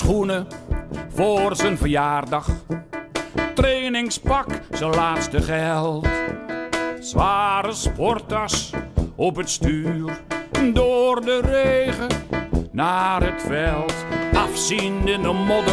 schoenen voor zijn verjaardag. Trainingspak, zijn laatste geld. Zware sporttas op het stuur. Door de regen naar het veld. Afzien in de modder.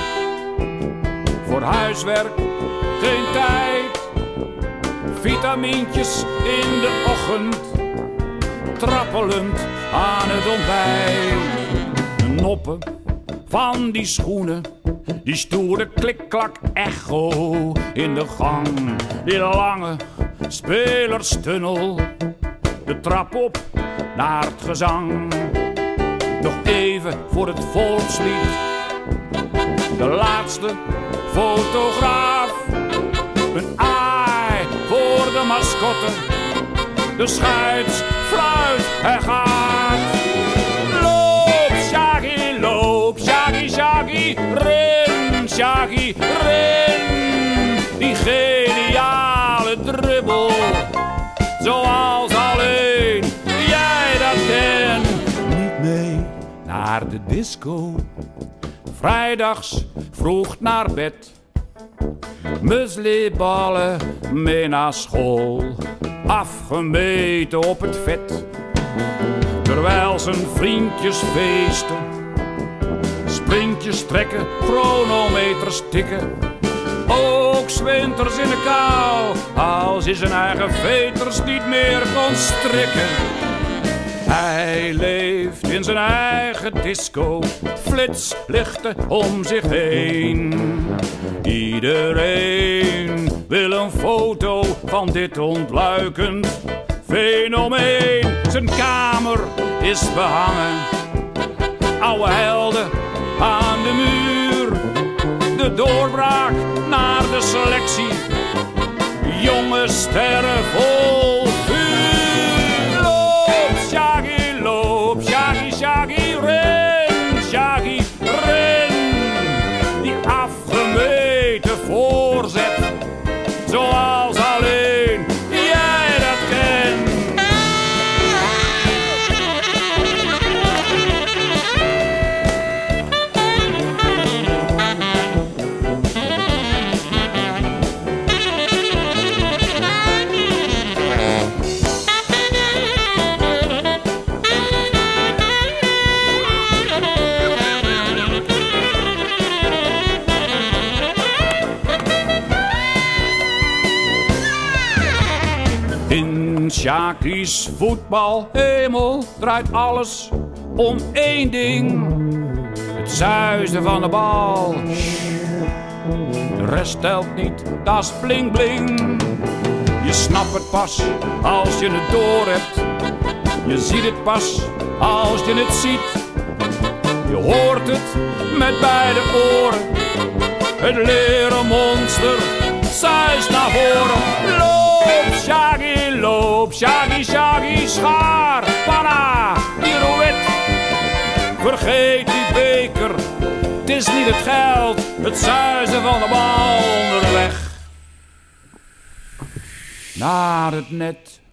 Voor huiswerk geen tijd. Vitamintjes in de ochtend. Trappelend aan het ontbijt. De noppen van die schoenen. Die stoere klik-klak echo in de gang. Die lange spelerstunnel. De trap op naar het gezang. Nog even voor het volkslied. De laatste fotograaf. Een aai voor de mascotte. De scheidsfluit, hij gaat. Loop, Shaggy, loop, Shaggy, Shaggy, ren, Shaggy, ren. Die geniale dribbel, zoals alleen jij dat kent. Niet mee naar de disco, vrijdags vroeg naar bed. Muesliballen mee naar school, afgemeten op het vet. Terwijl zijn vriendjes feesten, sprintjes trekken, chronometers tikken. Ook 's winters in de kou, als hij zijn eigen veters niet meer kon strikken. Hij leeft in zijn eigen disco, flitslichten om zich heen. Iedereen wil een foto van dit ontluikend fenomeen. Zijn kamer is behangen, oude helden aan de muur. De doorbraak naar de selectie, jonge sterren vol vuur. Loop, Shaggy, loop, Shaggy, Shaggy, ren, Shaggy, ren. Die afgemeten voorzet, zoals alleen jij dat kent. In Shaggy's voetbalhemel draait alles om één ding. Het zuizen van de bal. De rest telt niet, dat is bling bling. Je snapt het pas als je het door hebt. Je ziet het pas als je het ziet. Je hoort het met beide oren. Het leren monster zuist naar voren. Loop, Shaggy, loop, Shaggy, Shaggy, schaar, panna, pirouette. Vergeet die beker, het is niet het geld, het zuizen van de bal onderweg naar het net.